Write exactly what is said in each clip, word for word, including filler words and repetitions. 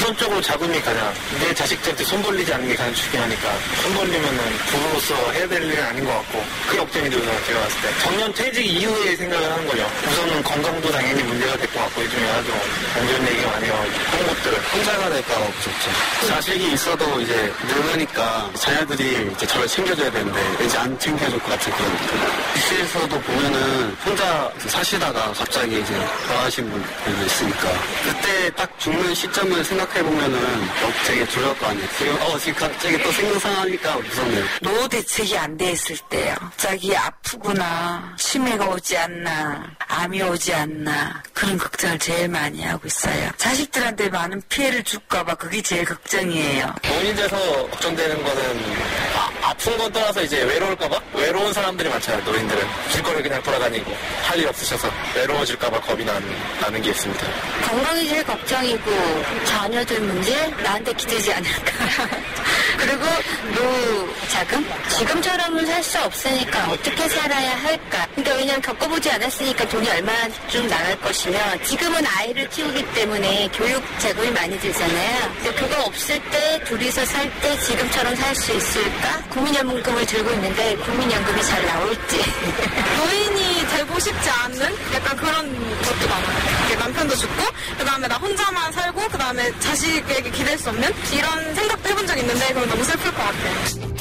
우선적으로 자금이 가장 내 자식들한테 손 벌리지 않는 게 가장 중요하니까 손 벌리면은 부모로서 해야 될 일은 아닌 것 같고 그게 걱정이 들어서 제가 봤을 때 정년 퇴직 이후에 생각을 하는 거죠. 우선은 건강도 당연히 문제가 될 것 같고 요즘에 아주 안 좋은 얘기가 많이 나와요. 그런 것들 혼자가 될까 무섭죠. 자식이 있어도 이제 늙으니까 자녀들이 이제 저를 챙겨줘야 되는데 이제 안 챙겨줄 것 같은 그런 느낌. 뉴스에서도 보면은 혼자 사시다가 갑자기 이제 돌아가신 분들도 있으니까 그때 딱 죽는 시점을 생각해보면은 되게 두려울 거 아니에요. 지금 어 지금 갑자기 또 생각하니까 무섭네요. 노후 대책이 안 돼 있을 때요. 자기 아프구나, 치매가 오지 않나, 암이 오지 않나 그런 걱정을 제일 많이 하고 있어요. 자식들한테 많은 피해를 줄까봐 그게 제일 걱정이에요. 노인이 돼서 걱정되는 거는 아, 아픈 건 떠나서 이제 외로울까봐? 외로운 사람들이 많잖아요. 노인들은 길거리 그냥 돌아다니고 할 일 없으셔서 외로워질까봐 겁이 나는, 나는 게 있습니다. 건강이 제일 걱정이고 자녀들 문제 나한테 기대지 않을까. 그리고 노후 자금? 지금처럼은 살 수 없으니까 어떻게 살아야 할까. 그러니까 왜냐면 겪어보지 않았으니까 돈이 얼마나 좀 나갈 것이며 지금은 아이를 키우기 때문에 교육 자금이 많이 들잖아요. 근데 그거 없을 때 둘이서 살 때 지금처럼 살 수 있을까? 국민연금을 들고 있는데 국민연금이 잘 나올지. 노인이 되고 싶지 않는 약간 그런 것도 많아요. 이렇게 남편도 죽고 그 다음에 나 혼자만 살고 그 다음에 자식에게 기댈 수 없는 이런 생각도 해본 적 있는데 그건 너무 슬플 것 같아요.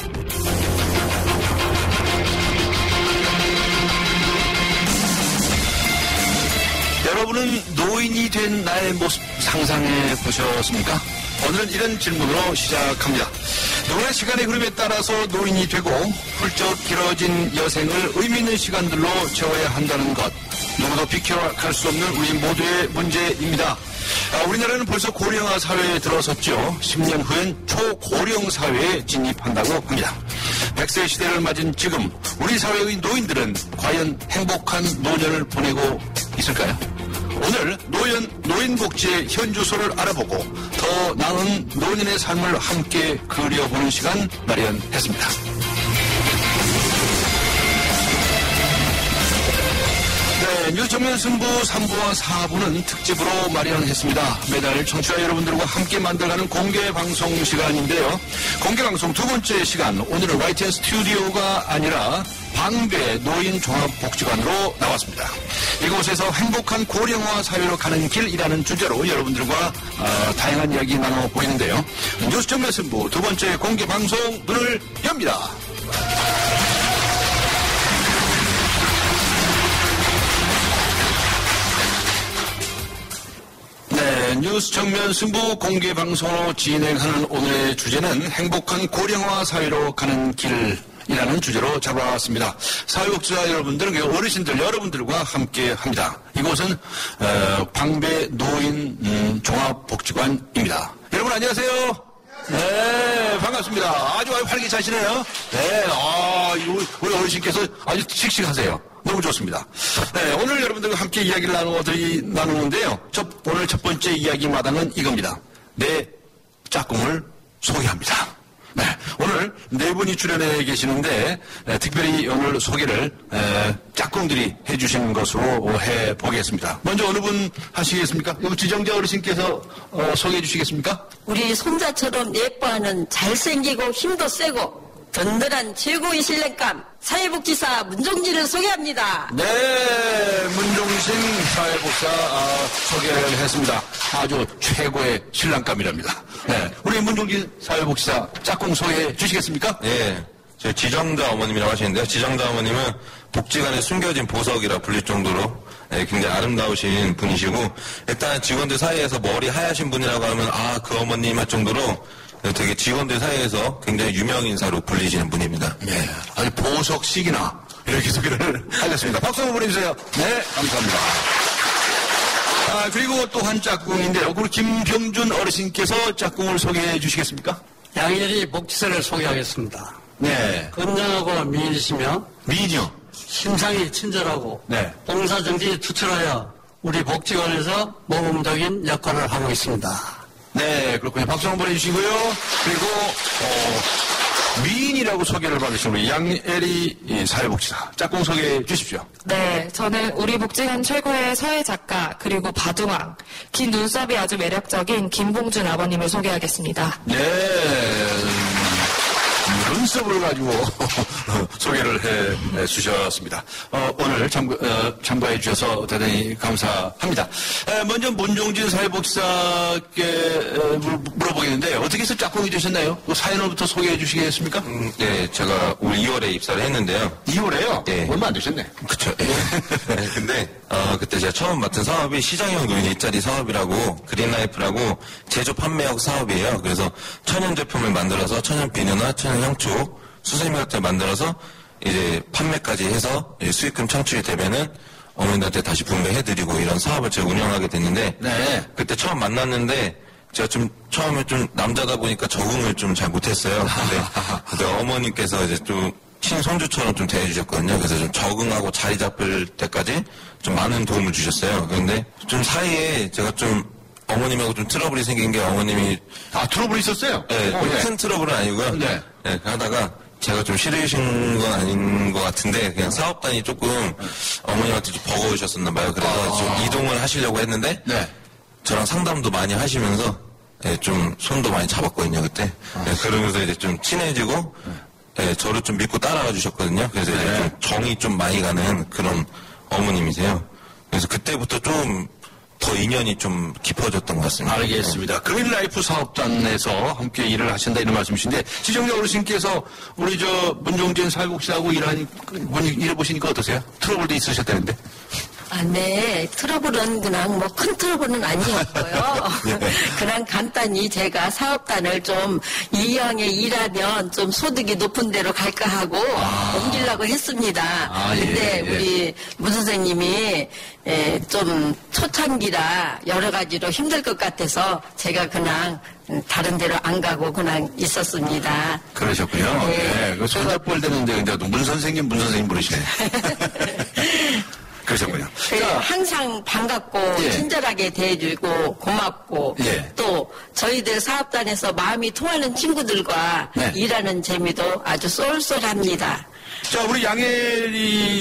여러분은 노인이 된 나의 모습 상상해 보셨습니까? 오늘은 이런 질문으로 시작합니다. 노래 시간의 흐름에 따라서 노인이 되고 훌쩍 길어진 여생을 의미 있는 시간들로 채워야 한다는 것. 누구도 비켜갈 수 없는 우리 모두의 문제입니다. 아, 우리나라는 벌써 고령화 사회에 들어섰죠. 십 년 후엔 초고령 사회에 진입한다고 합니다. 백 세 시대를 맞은 지금 우리 사회의 노인들은 과연 행복한 노년을 보내고 있을까요? 오늘 노연, 노인복지의 현주소를 알아보고 더 나은 노년의 삶을 함께 그려보는 시간 마련했습니다. 네, 뉴스 정면 승부 삼 부와 사 부는 특집으로 마련했습니다. 매달 청취자 여러분들과 함께 만들어가는 공개방송 시간인데요. 공개방송 두 번째 시간, 오늘은 와이티엔 스튜디오가 아니라 방배 노인종합복지관으로 나왔습니다. 이곳에서 행복한 고령화 사회로 가는 길이라는 주제로 여러분들과 어, 다양한 이야기 나눠보이는데요. 뉴스 정면 승부 두 번째 공개방송 문을 엽니다. 네, 뉴스 정면 승부 공개 방송으로 진행하는 오늘의 주제는 행복한 고령화 사회로 가는 길이라는 주제로 잡아왔습니다. 사회복지사 여러분들, 어르신들 여러분들과 함께 합니다. 이곳은 어, 방배 노인 음, 종합복지관입니다. 여러분 안녕하세요. 네, 반갑습니다. 아주 아주 활기차시네요. 네, 아, 우리 어르신께서 아주 씩씩하세요. 너무 좋습니다. 네, 오늘 여러분들과 함께 이야기를 나누어드리, 나누는데요. 첫, 오늘 첫 번째 이야기 마당은 이겁니다. 내 짝꿍을 소개합니다. 네, 오늘 네 분이 출연해 계시는데, 네, 특별히 오늘 소개를 에, 짝꿍들이 해주신 것으로 해보겠습니다. 먼저 어느 분 하시겠습니까? 이거 지정자 어르신께서 어, 소개해 주시겠습니까? 우리 손자처럼 예뻐하는 잘생기고 힘도 세고 든든한 최고의 신뢰감 사회복지사 문종진을 소개합니다. 네, 문종신 사회복지사 아, 소개를 했습니다. 아주 최고의 신랑감이랍니다. 네, 우리 문종진 사회복지사 짝꿍 소개해 주시겠습니까? 네, 저 지정자 어머님이라고 하시는데요. 지정자 어머님은 복지관에 숨겨진 보석이라 불릴 정도로 네, 굉장히 아름다우신 분이시고, 일단 직원들 사이에서 머리 하얗신 분이라고 하면 아, 그 어머님 할 정도로 되게 직원들 사이에서 굉장히 유명 인사로 불리시는 분입니다. 네, 아주 보석식이나 이렇게 소개를 하겠습니다. 박수 한번 보내주세요. 네, 감사합니다. 아, 그리고 또 한 짝꿍인데요. 우리 김병준 어르신께서 짝꿍을 소개해 주시겠습니까? 양일이 복지사를 소개하겠습니다. 네. 건장하고 미인이시며 미인이요? 심상이 친절하고 네. 봉사정신이 투철하여 우리 복지관에서 모범적인 역할을 하고 있습니다. 네, 그렇군요. 박수 한번 해주시고요. 그리고 어, 미인이라고 소개를 받으신 우리 양혜리 사회복지사. 짝꿍 소개해 주십시오. 네, 저는 우리 복지관 최고의 서예 작가 그리고 바둑왕, 긴 눈썹이 아주 매력적인 김봉준 아버님을 소개하겠습니다. 네, 눈썹을 가지고 소개를 해 주셨습니다. 어, 오늘 참가, 어, 참가해 주셔서 대단히 감사합니다. 에, 먼저 문종진 사회복지사께 에, 물어보겠는데 어떻게 해서 짝꿍이 되셨나요? 그 사연부터 소개해 주시겠습니까? 음, 네, 제가 올 이월에 입사를 했는데요. 이월에요? 네. 얼마 안 되셨네. 그쵸. 네. 근데 어, 그때 제가 처음 맡은 사업이 시장형 노인 일자리 사업이라고 그린라이프라고 제조 판매형 사업이에요. 그래서 천연 제품을 만들어서 천연 비누나 천연 향초, 수세미 같은 걸 만들어서 이제 판매까지 해서 이제 수익금 창출이 되면은 어머니들한테 다시 분배해드리고 이런 사업을 제가 운영하게 됐는데 네. 그때 처음 만났는데 제가 좀 처음에 좀 남자다 보니까 적응을 좀 잘 못했어요. 근데, 근데 어머니께서 이제 좀 친손주처럼 좀 대해주셨거든요. 그래서 좀 적응하고 자리 잡을 때까지 좀 많은 도움을 주셨어요. 그런데 좀 사이에 제가 좀 어머님하고 좀 트러블이 생긴 게 어머님이 아, 트러블이 있었어요? 네, 어, 네. 큰 트러블은 아니고요. 네. 네, 하다가 제가 좀 싫으신 건 아닌 것 같은데 그냥 사업단이 조금 어머님한테 좀 버거우셨었나 봐요. 그래서 아. 좀 이동을 하시려고 했는데 네. 저랑 상담도 많이 하시면서 네, 좀 손도 많이 잡았거든요 그때. 네, 그러면서 이제 좀 친해지고 네, 저를 좀 믿고 따라가 주셨거든요. 그래서 이제 네. 좀 정이 좀 많이 가는 그런 어머님이세요. 그래서 그때부터 좀 더 인연이 좀 깊어졌던 것 같습니다. 알겠습니다. 그린라이프 사업단에서 함께 일을 하신다 이런 말씀이신데 시청자 어르신께서 우리 저 문종진 사회복지사하고 일하니 일해보시니까 어떠세요? 트러블도 있으셨다는데. 아, 네. 트러블은 그냥 뭐 큰 트러블은 아니었고요. 그냥 간단히 제가 사업단을 좀 이왕에 일하면 좀 소득이 높은 데로 갈까 하고 아. 옮기려고 했습니다. 아, 예, 근데 예. 우리 문 선생님이 에, 좀 초창기라 여러 가지로 힘들 것 같아서 제가 그냥 다른 데로 안 가고 그냥 있었습니다. 그러셨군요. 네. 네. 그 손잡벌 되는데 근데 문 선생님, 문 선생님 부르시네. 그러셨군요. 네, 자, 항상 반갑고 예. 친절하게 대해주고 고맙고 예. 또 저희들 사업단에서 마음이 통하는 친구들과 네. 일하는 재미도 아주 쏠쏠합니다. 자, 우리 양혜리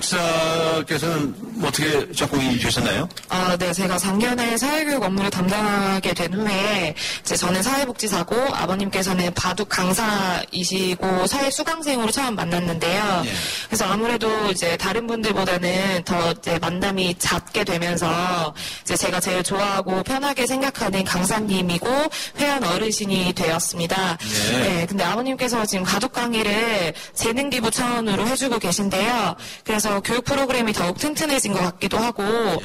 사회복지사께서는 어떻게 짝꿍이 되셨나요? 아, 네, 제가 작년에 사회교육 업무를 담당하게 된 후에 이제 저는 사회복지사고 아버님께서는 바둑 강사이시고 사회 수강생으로 처음 만났는데요. 예. 그래서 아무래도 이제 다른 분들보다는 더 이제 만남이 잦게 되면서 이제 제가 제일 좋아하고 편하게 생각하는 강사님이고 회원 어르신이 되었습니다. 예. 네, 근데 아버님께서 지금 바둑 강의를 재능 기부 차원으로 해주고 계신데요. 그래서 교육 프로그램이 더욱 튼튼해진 것 같기도 하고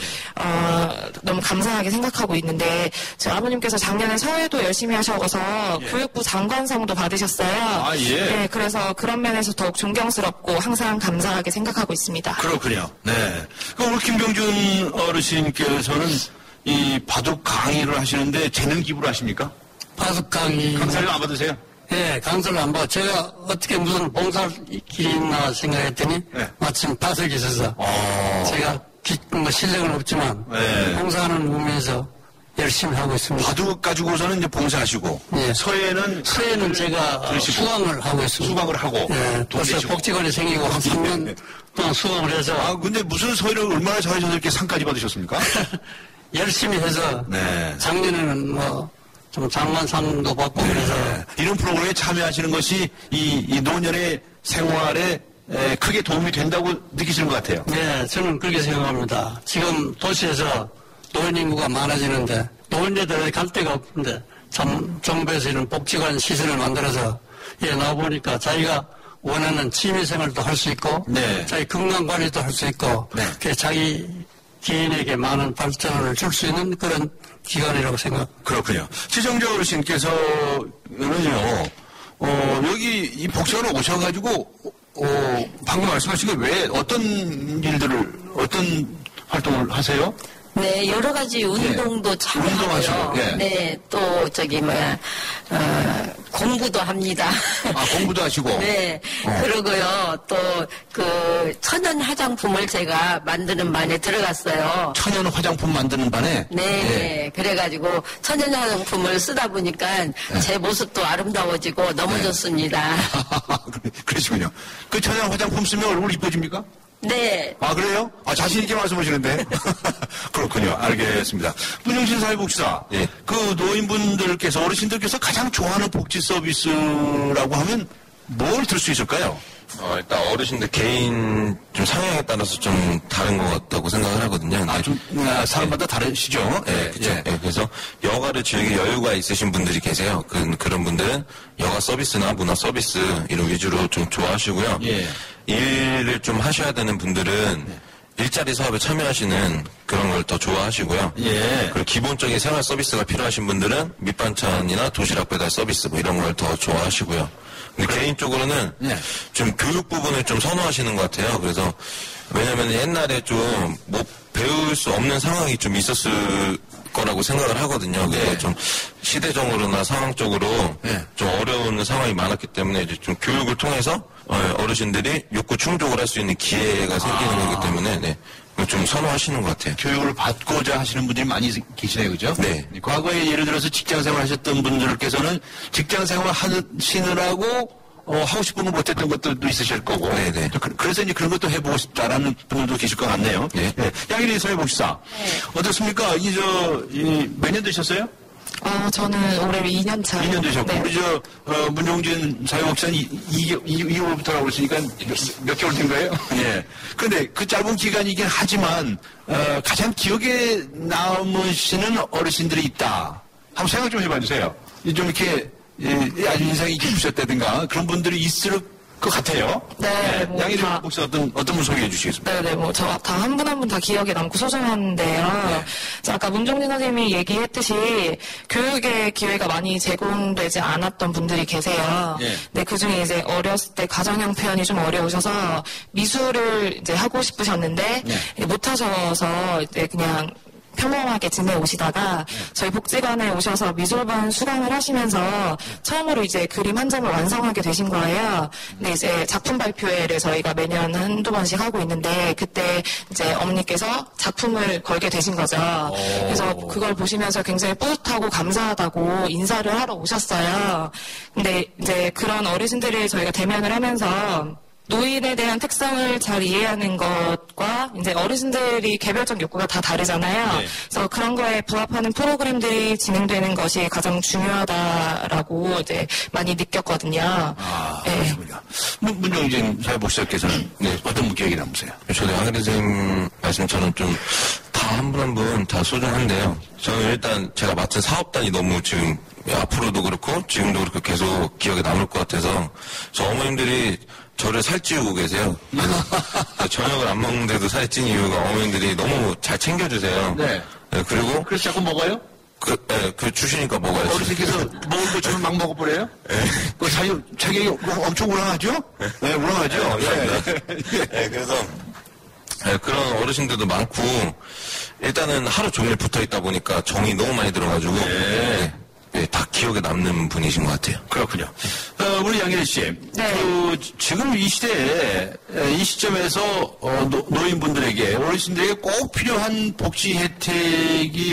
어, 너무 감사하게 생각하고 있는데 저 아버님께서 작년에 사회도 열심히 하셔서 예. 교육부 장관상도 받으셨어요. 아, 예. 네, 그래서 그런 면에서 더욱 존경스럽고 항상 감사하게 생각하고 있습니다. 그렇군요. 네. 그럼 우리 김병준 어르신께서는 이 바둑 강의를 하시는데 재능 기부를 하십니까? 바둑 강의. 강사료 안 받으세요? 예, 강사를 안 받아. 제가 어떻게 무슨 봉사길이 있나 생각했더니 네. 마침 바둑이 있어서 어. 제가 기, 뭐 실력은 없지만 네. 봉사하는 의미에서 열심히 하고 있습니다. 바둑 가지고서는 이제 봉사하시고 예. 서예는 서예는 제가 들으시고. 수강을 하고 있습니다. 수강을 하고 예, 돈 벌써 내시고. 복지관이 생기고 한 삼 년 동안 수강을 해서 아 근데 무슨 서예를 얼마나 잘하셔서 이렇게 상까지 받으셨습니까? 열심히 해서 네. 작년에는 뭐 좀 장관상도 받고 그래서 네. 이런 프로그램에 참여하시는 것이 이, 이 노년의 생활에 에, 크게 도움이 된다고 느끼시는 것 같아요. 네, 저는 그렇게 생각합니다. 지금 도시에서 노인 인구가 많아지는데 노인네들 갈 데가 없는데 참 정부에서 이런 복지관 시설을 만들어서 예, 나와보니까 자기가 원하는 취미생활도 할 수 있고 네. 자기 건강관리도 할 수 있고 네. 그 자기 개인에게 많은 발전을 줄 수 있는 그런 기관이라고 생각합니다. 그렇군요. 시청자 어르신께서는요, 어, 여기 이 복지관에 오셔가지고, 어, 방금 말씀하신 게 왜 어떤 일들을, 어떤 활동을 하세요? 네, 여러 가지 운동도 참여하고요. 운동하시고, 예. 네, 또 저기 뭐야 어, 공부도 합니다. 아, 공부도 하시고. 네, 어. 그러고요. 또 그 천연 화장품을 제가 만드는 반에 들어갔어요. 천연 화장품 만드는 반에. 네, 예. 그래가지고 천연 화장품을 쓰다 보니까 네. 제 모습도 아름다워지고 너무 네. 좋습니다. 그러시군요. 그 천연 화장품 쓰면 얼굴 이뻐집니까? 네. 아, 그래요? 아, 자신있게 말씀하시는데. 그렇군요. 알겠습니다. 문영신 사회복지사. 예. 그 노인분들께서, 어르신들께서 가장 좋아하는 복지 서비스라고 하면 뭘 들 수 있을까요? 어, 일단 어르신들 개인 좀 성향에 따라서 좀 다른 것 같다고 생각을 하거든요. 아, 좀, 아, 사람마다 다르시죠? 네, 그렇죠. 예, 그래서 여가를 즐길 여유가 있으신 분들이 계세요. 그, 그런 분들은 여가 서비스나 문화 서비스 이런 위주로 좀 좋아하시고요. 예. 일을 좀 하셔야 되는 분들은 일자리 사업에 참여하시는 그런 걸 더 좋아하시고요. 예. 그리고 기본적인 생활 서비스가 필요하신 분들은 밑반찬이나 도시락 배달 서비스 뭐 이런 걸 더 좋아하시고요. 근데 개인적으로는 네. 좀 교육 부분을 좀 선호하시는 것 같아요. 그래서 왜냐면 옛날에 좀 뭐 배울 수 없는 상황이 좀 있었을 거라고 생각을 하거든요. 그래서 네. 좀 시대적으로나 상황적으로 네. 좀 어려운 상황이 많았기 때문에 이제 좀 교육을 통해서 어르신들이 욕구 충족을 할 수 있는 기회가 생기는 아. 거기 때문에 네. 좀 선호하시는 것 같아요. 교육을 받고자 하시는 분들이 많이 계시네요, 그죠? 네. 과거에 예를 들어서 직장 생활 하셨던 분들께서는 직장 생활 하시느라고 어, 하고 싶은 거 못했던 것들도 있으실 거고. 네네. 그- 그래서 이제 그런 것도 해보고 싶다라는 분들도 계실 것 같네요. 네. 네. 양일이 사회복지사. 네. 어떻습니까? 이, 저, 이, 몇 년 되셨어요? 어, 저는 올해 이 년 차. 이 년 되셨고. 네. 우리 저, 어, 문용진 사회복지사는 이 월부터라고 그러시니까 몇, 몇 개월 된 거예요? 예. 그런데 그 짧은 기간이긴 하지만, 어, 가장 기억에 남으시는 어르신들이 있다. 한번 생각 좀 해봐 주세요. 이 좀 이렇게, 예, 아주 인상이 깊으셨다든가 그런 분들이 있을 것 같아요. 네, 뭐 양일이 다- 혹시 어떤, 어떤 분 소개해 주시겠습니까? 네네, 뭐, 저, 다 한 분 한 분 다 기억에 남고 소중한데요. 자, 아까 문종진 선생님이 얘기했듯이 교육의 기회가 많이 제공되지 않았던 분들이 계세요. 예. 근데 그 중에 이제 어렸을 때 가정 형편이 좀 어려우셔서 미술을 이제 하고 싶으셨는데 예. 못 하셔서 이제 그냥 평범하게 지내오시다가 저희 복지관에 오셔서 미술반 수강을 하시면서 처음으로 이제 그림 한 점을 완성하게 되신 거예요. 근데 이제 작품 발표회를 저희가 매년 한두 번씩 하고 있는데 그때 이제 어머니께서 작품을 걸게 되신 거죠. 그래서 그걸 보시면서 굉장히 뿌듯하고 감사하다고 인사를 하러 오셨어요. 근데 이제 그런 어르신들을 저희가 대면을 하면서 노인에 대한 특성을 잘 이해하는 것과 이제 어르신들이 개별적 욕구가 다 다르잖아요. 네. 그래서 그런 거에 부합하는 프로그램들이 진행되는 것이 가장 중요하다라고 이제 많이 느꼈거든요. 아, 네. 그렇습니다. 문, 문정진 사회복지사께서는 네, 어떤 기억이 남으세요? 저도 양혜리 선생님 말씀처럼 좀 다 한 분 한 분 다 소중한데요. 저는 일단 제가 맡은 사업단이 너무 지금 앞으로도 그렇고 지금도 그렇고 계속 기억에 남을 것 같아서 저 어머님들이 저를 살찌우고 계세요. 그래서 저녁을 안 먹는데도 살이 찐 이유가 어머님들이 너무 잘 챙겨주세요. 네. 네, 그리고 그래서 자꾸 먹어요? 그, 네, 그 주시니까 먹어야지. 어르신께서 먹을 것처럼 막 먹어버려요? 그 자유, 자격이 엄청 우랑하죠? 네, 우랑하죠? 예. 네, 그래서 네, 그런 어르신들도 많고 일단은 하루 종일 붙어 있다 보니까 정이 너무 많이 들어가지고 네, 네, 다 기억에 남는 분이신 것 같아요. 그렇군요. 어, 우리 양혜리 씨. 네. 그, 지금 이 시대에, 이 시점에서, 어, 노, 노인분들에게, 어르신들에게 꼭 필요한 복지 혜택이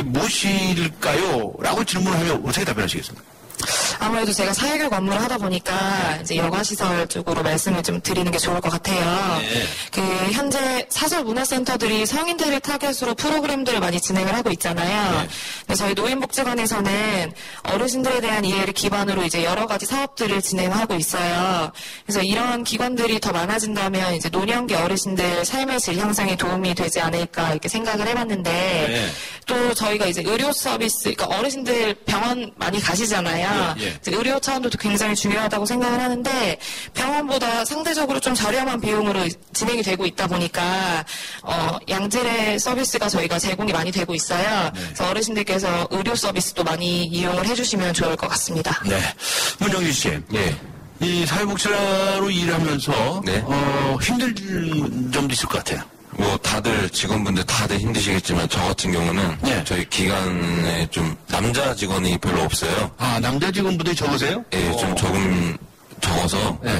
무엇일까요? 라고 질문을 하면 어떻게 답변하시겠습니까? 아무래도 제가 사회교육 업무를 하다 보니까 이제 여가시설 쪽으로 말씀을 좀 드리는 게 좋을 것 같아요. 네. 그 현재 사설 문화센터들이 성인들을 타겟으로 프로그램들을 많이 진행을 하고 있잖아요. 네. 근데 저희 노인복지관에서는 어르신들에 대한 이해를 기반으로 이제 여러 가지 사업들을 진행하고 있어요. 그래서 이런 기관들이 더 많아진다면 이제 노년기 어르신들 삶의 질 향상에 도움이 되지 않을까 이렇게 생각을 해봤는데 네. 또 저희가 이제 의료 서비스, 그러니까 어르신들 병원 많이 가시잖아요. 예, 예. 이제 의료 차원도 굉장히 중요하다고 생각을 하는데 병원보다 상대적으로 좀 저렴한 비용으로 진행이 되고 있다 보니까 어, 양질의 서비스가 저희가 제공이 많이 되고 있어요. 네. 그래서 어르신들께서 의료 서비스도 많이 이용을 해주시면 좋을 것 같습니다. 네. 문정진 씨. 예. 이 사회복지사로 일하면서, 네. 어, 힘든 점도 있을 것 같아요. 뭐 다들 직원분들 다들 힘드시겠지만 저 같은 경우는 네. 저희 기관에 좀 남자 직원이 별로 없어요. 아, 남자 직원분들이 적으세요? 예, 좀 조금 적어서 네.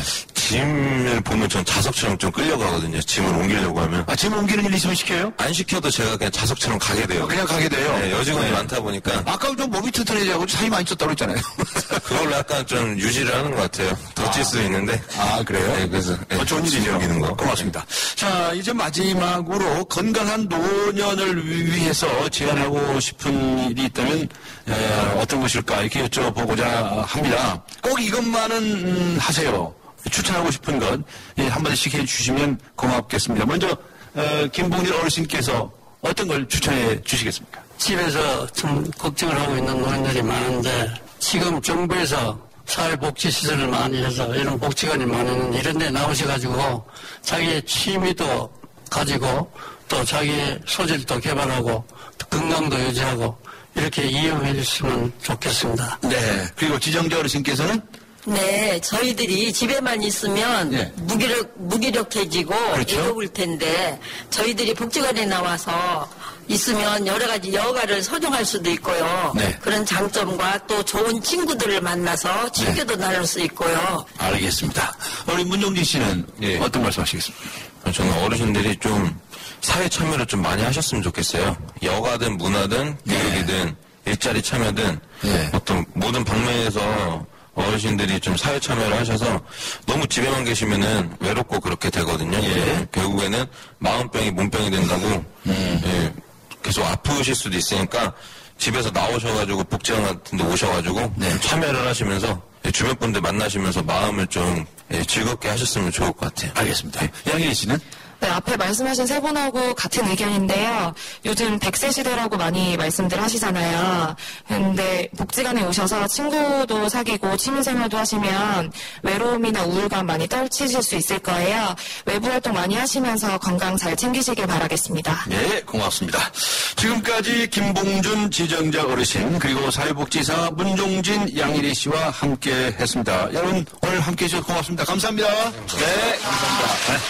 짐을 보면 전 자석처럼 좀 끌려가거든요. 짐을 옮기려고 하면. 아, 짐 옮기는 일 있으면 시켜요? 안 시켜도 제가 그냥 자석처럼 가게 돼요. 아, 그냥 가게 돼요? 네, 여직원이 많다 보니까. 아까 좀 몸이 튼튼해지고 살이 많이 쪘다고 했잖아요. 그걸로 약간 좀 유지를 하는 것 같아요. 더 찔 수 있는데. 아, 그래요? 네, 그래서. 어, 좋은 일이죠. 옮기는 거. 고맙습니다. 자, 이제 마지막으로 건강한 노년을 위해서 제안하고 싶은 일이 있다면 에, 어떤 것일까 이렇게 여쭤보고자 합니다. 꼭 이것만은 음, 하세요. 추천하고 싶은 것 예, 한마디씩 해주시면 고맙겠습니다. 먼저 어, 김봉일 어르신께서 어떤 걸 추천해 주시겠습니까? 집에서 좀 걱정을 하고 있는 노인들이 많은데 지금 정부에서 사회복지시설을 많이 해서 이런 복지관이 많은 이런 데 나오셔가지고 자기의 취미도 가지고 또 자기의 소질도 개발하고 또 건강도 유지하고 이렇게 이용해 주시면 좋겠습니다. 네. 그리고 지정자 어르신께서는 네, 저희들이 집에만 있으면 네. 무기력, 무기력해지고 그렇죠. 이러울 텐데 저희들이 복지관에 나와서 있으면 여러 가지 여가를 선용할 수도 있고요. 네. 그런 장점과 또 좋은 친구들을 만나서 친교도 나눌 수 있고요. 알겠습니다. 우리 문종진 씨는 예. 어떤 말씀하시겠습니까? 저는 어르신들이 좀 사회 참여를 좀 많이 하셨으면 좋겠어요. 여가든 문화든 교육이든 일자리 참여든 네. 어떤 모든 방면에서 어르신들이 좀 사회 참여를 하셔서 너무 집에만 계시면은 외롭고 그렇게 되거든요. 예. 결국에는 마음병이 몸병이 된다고 음. 예, 계속 아프실 수도 있으니까 집에서 나오셔가지고 복지관 같은 데 오셔가지고 네. 좀 참여를 하시면서 예, 주변 분들 만나시면서 마음을 좀 예, 즐겁게 하셨으면 좋을 것 같아요. 알겠습니다. 양희 씨는? 네, 앞에 말씀하신 세 분하고 같은 의견인데요. 요즘 백 세 시대라고 많이 말씀들 하시잖아요. 근데 복지관에 오셔서 친구도 사귀고 취미생활도 하시면 외로움이나 우울감 많이 떨치실 수 있을 거예요. 외부 활동 많이 하시면서 건강 잘 챙기시길 바라겠습니다. 네, 고맙습니다. 지금까지 김봉준 지정자 어르신 그리고 사회복지사 문종진 양일희 씨와 함께 했습니다. 여러분 오늘 함께 해주셔서 고맙습니다. 감사합니다. 네, 감사합니다. 네.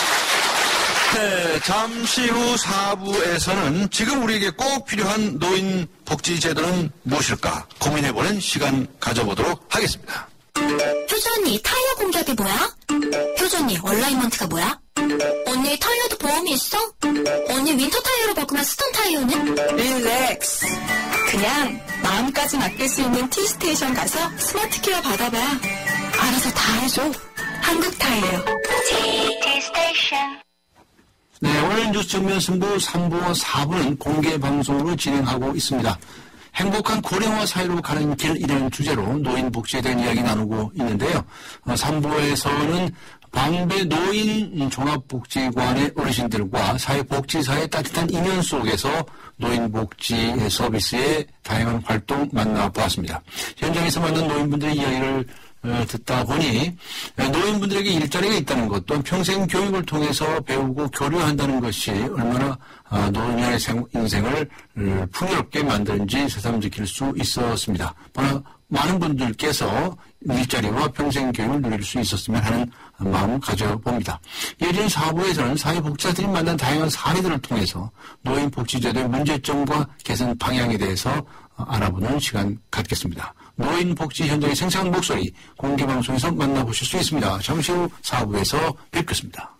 네, 잠시 후 사 부에서는 지금 우리에게 꼭 필요한 노인 복지 제도는 무엇일까 고민해보는 시간 가져보도록 하겠습니다. 효전이 타이어 공격이 뭐야? 효전이 얼라이먼트가 뭐야? 언니 타이어도 보험이 있어? 언니 윈터 타이어로 바꾸면 스톤 타이어는? 릴렉스. 그냥 마음까지 맡길 수 있는 T스테이션 가서 스마트 케어 받아봐. 알아서 다 해줘. 한국 타이어. T스테이션. 네, 오늘 뉴스 정면 승부 삼 부와 사 부는 공개 방송으로 진행하고 있습니다. 행복한 고령화 사회로 가는 길이라는 주제로 노인 복지에 대한 이야기 나누고 있는데요. 삼 부에서는 방배 노인 종합복지관의 어르신들과 사회복지사의 따뜻한 인연 속에서 노인복지 서비스의 다양한 활동 만나보았습니다. 현장에서 만난 노인분들의 이야기를 듣다 보니 노인분들에게 일자리가 있다는 것 또한 평생 교육을 통해서 배우고 교류한다는 것이 얼마나 노년의 인생을 풍요롭게 만드는지 새삼지킬 수 있었습니다. 많은 분들께서 일자리와 평생 교육을 누릴 수 있었으면 하는 마음을 가져봅니다. 이어지는 사 부에서는 사회복지사들이 만난 다양한 사례들을 통해서 노인복지제도의 문제점과 개선 방향에 대해서 알아보는 시간 갖겠습니다. 노인복지 현장의 생생한 목소리 공개방송에서 만나보실 수 있습니다. 잠시 후 사 부에서 뵙겠습니다.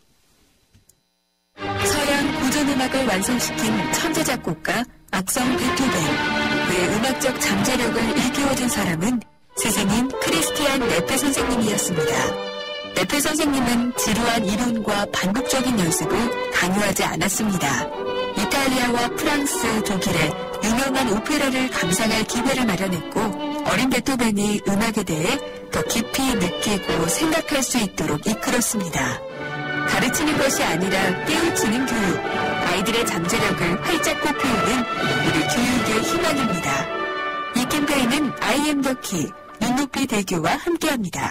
서양 고전음악을 완성시킨 천재 작곡가 악성 베토벤. 그의 음악적 잠재력을 일깨워준 사람은 스승인 크리스티안 네페 선생님이었습니다. 네페 선생님은 지루한 이론과 반복적인 연습을 강요하지 않았습니다. 이탈리아와 프랑스, 독일의 유명한 오페라를 감상할 기회를 마련했고 어린 베토벤이 음악에 대해 더 깊이 느끼고 생각할 수 있도록 이끌었습니다. 가르치는 것이 아니라 깨우치는 교육, 아이들의 잠재력을 활짝 꽃피우는 우리 교육의 희망입니다. 이 캠페인은 아이엠 더 키, 눈높이 대교와 함께합니다.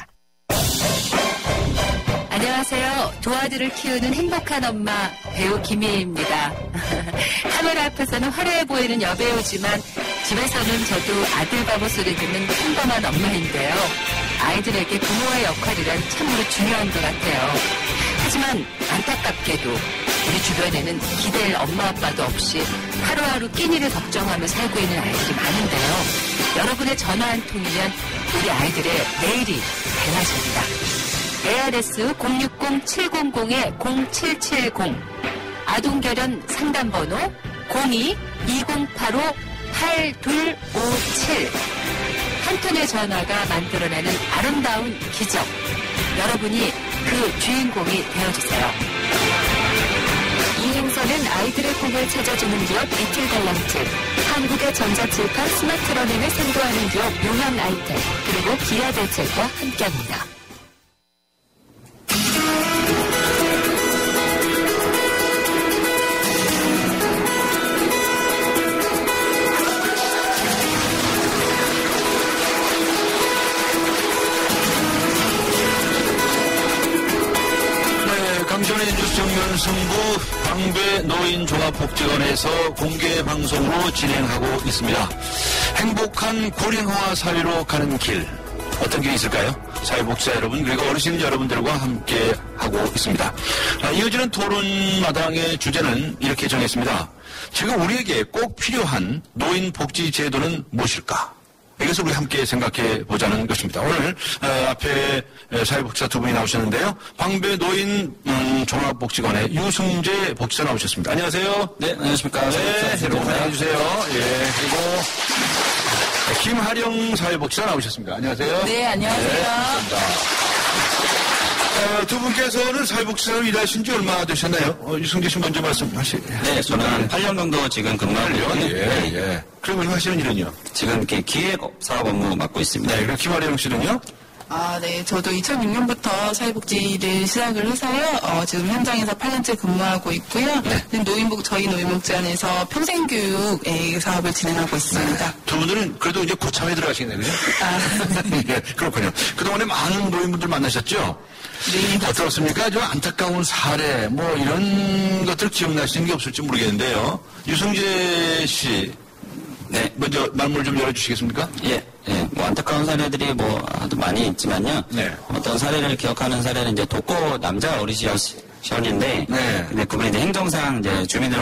안녕하세요. 두 아들을 키우는 행복한 엄마 배우 김희애입니다. 카메라 앞에서는 화려해 보이는 여배우지만 집에서는 저도 아들 바보 소리 듣는 평범한 엄마인데요. 아이들에게 부모의 역할이란 참으로 중요한 것 같아요. 하지만 안타깝게도 우리 주변에는 기댈 엄마 아빠도 없이 하루하루 끼니를 걱정하며 살고 있는 아이들이 많은데요. 여러분의 전화 한 통이면 우리 아이들의 내일이 달라집니다. 에이아르에스 공육공 칠공공 공칠칠공 아동결연 상담번호 공이 이공팔오 팔이오칠 한 톤의 전화가 만들어내는 아름다운 기적. 여러분이 그 주인공이 되어주세요. 이 행사는 아이들의 꿈을 찾아주는 기업 이틀달란트, 한국의 전자칠판 스마트러닝을 선도하는 기업 용암 아이템, 그리고 기아대책과 함께합니다. 강전의 뉴스 정면 승부 방배 노인종합복지관에서 공개 방송으로 진행하고 있습니다. 행복한 고령화 사회로 가는 길, 어떤 길이 있을까요? 사회복지사 여러분 그리고 어르신 여러분들과 함께 하고 있습니다. 아, 이어지는 토론마당의 주제는 이렇게 정했습니다. 지금 우리에게 꼭 필요한 노인복지 제도는 무엇일까? 이것을 우리 함께 생각해 보자는 것입니다. 오늘 어, 앞에 사회복지사 두 분이 나오셨는데요. 방배 노인 음, 종합복지관의 유승재 복지사 나오셨습니다. 안녕하세요. 네, 안녕하십니까. 네, 여러분 안녕해주세요. 예, 그리고 김하령 사회복지사 나오셨습니다. 안녕하세요. 네, 안녕하세요. 네, 감사합니다. 어, 두 분께서는 사회복지사로 일하신 지 얼마나 되셨나요? 어, 유승재 씨 먼저 말씀하시. 네, 저는 한 팔 년 정도 지금 근무하고 있거든요. 예, 네. 예. 그러면 하시는 일은요? 지금 이렇게 기획 사업 업무 맡고 있습니다. 네, 그럼 김하령 씨는요? 아, 네. 저도 이천육 년부터 사회복지를 시작을 해서요. 어, 지금 현장에서 팔 년째 근무하고 있고요. 네. 노인복, 저희 노인복지관에서 평생교육 사업을 진행하고 있습니다. 네. 두 분들은 그래도 이제 고참에 들어가시겠네요, 그죠? 아, 예, 그렇군요. 그동안에 많은 노인분들 만나셨죠? 네. 어떻습니까? 좀 안타까운 사례, 뭐 이런 것들 기억나시는 게 없을지 모르겠는데요. 유승재 씨. 네. 먼저 말문을 좀 열어주시겠습니까? 예, 예. 뭐 안타까운 사례들이 뭐 아주 많이 있지만요. 네. 어떤 사례를 기억하는 사례는 이제 독거 남자 어르신인데, 네. 근데 그분이 이제 행정상 이제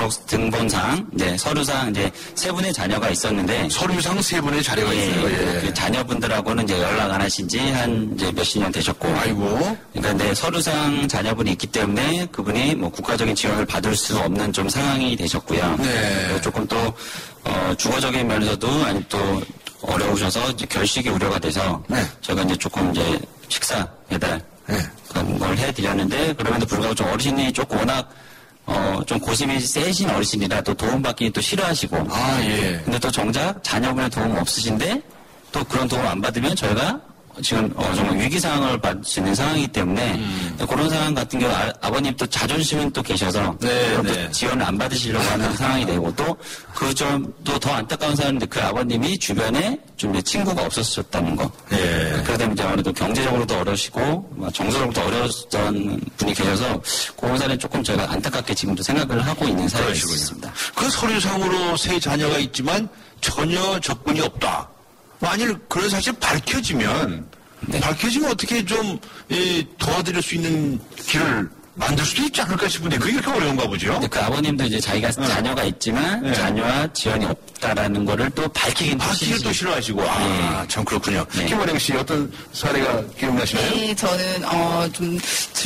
주민등록번호상 이제 서류상 이제 세 분의 자녀가 있었는데 서류상 세 분의 자녀가 예, 있어요. 예. 그 자녀분들하고는 이제 연락 안 하신 지 한 이제 몇십 년 되셨고, 아이고. 그러니까 근데 서류상 자녀분이 있기 때문에 그분이 뭐 국가적인 지원을 받을 수 없는 좀 상황이 되셨고요. 네. 조금 또 어, 주거적인 면에서도 아니 또 어려우셔서 이제 결식이 우려가 돼서 네. 저희가 이제 조금 이제 식사 배달 네. 그런 걸 해드렸는데 그럼에도 불구하고 좀 어르신이 조금 워낙 어, 좀 고심이 세신 어르신이라 또 도움받기 또 싫어하시고 아, 예. 근데 또 정작 자녀분의 도움 없으신데 또 그런 도움 안 받으면 저희가 지금 어, 정말 위기 상황을 받을 수 있는 상황이기 때문에 음. 그런 상황 같은 경우 아, 아버님 또 자존심은 또 계셔서 네, 또 네. 지원을 안 받으시려고 하는 상황이 되고 또 그 점도 더 안타까운 사람인데 그 아버님이 주변에 좀 이제 친구가 없었었다는 거. 네. 그러다 보니 아무래도 경제적으로도 어려우시고 정서적으로도 어려웠던 분이 계셔서 그런 사례는 조금 저희가 안타깝게 지금도 생각을 하고 있는 사례가 있습니다. 그 서류상으로 세 자녀가 있지만 전혀 적분이 없다. 만일 그런 사실 밝혀지면 네. 밝혀지면 어떻게 좀 이, 도와드릴 수 있는 길을 만들 수도 있지 않을까 싶은데 그게 그렇게 어려운가 보죠. 그 아버님도 이제 자기가 네. 자녀가 있지만 네. 자녀와 지원이 없다라는 거를 또 밝히긴 밝히기 또 싫어하시고 아 참 네. 그렇군요. 네. 김원영 씨 어떤 사례가 기억나시나요? 네, 저는 어, 좀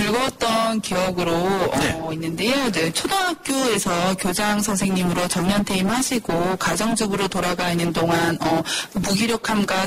즐거웠던 기억으로 네. 어, 있는데요. 네, 초등학교에서 교장 선생님으로 정년 퇴임하시고 가정주부로 돌아가 있는 동안 어, 무기력함과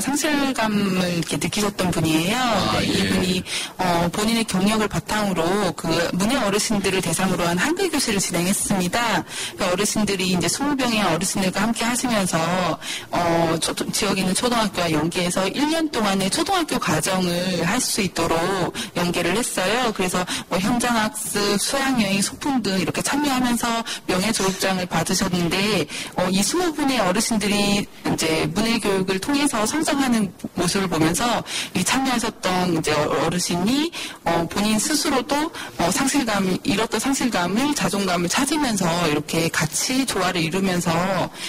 상실감을 이렇게 느끼셨던 분이에요. 아, 네, 예. 이분이 어, 본인의 경력을 바탕으로 그 문예 어르신들을 대상으로 한 한글 교실을 진행했습니다. 그 어르신들이 이제 이십 명의 어르신들과 함께 하시면서 어, 초, 지역에 있는 초등학교와 연계해서 일 년 동안의 초등학교 과정을 할 수 있도록 연계를 했어요. 그래서 뭐 현장학습, 수양여행, 소풍 등 이렇게 참여하면서 명예 졸업장을 받으셨는데 어, 이 이십 분의 어르신들이 이제 문예 교육을 통해서 성장하는 모습을 보면서 이 참여하셨던 이제 어르신이 어, 본인 스스로도 어, 상실감, 잃었던 상실감을 자존감을 찾으면서 이렇게 같이 조화를 이루면서 어, 이렇게